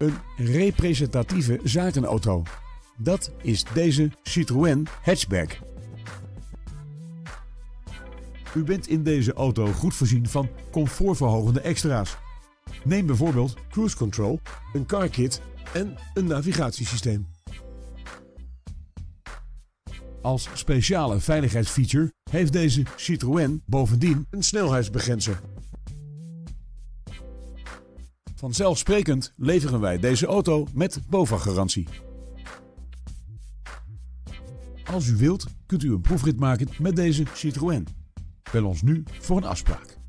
Een representatieve zakenauto. Dat is deze Citroën Hatchback. U bent in deze auto goed voorzien van comfortverhogende extra's. Neem bijvoorbeeld cruise control, een car kit en een navigatiesysteem. Als speciale veiligheidsfeature heeft deze Citroën bovendien een snelheidsbegrenzer. Vanzelfsprekend leveren wij deze auto met BOVAG-garantie. Als u wilt, kunt u een proefrit maken met deze Citroën. Bel ons nu voor een afspraak.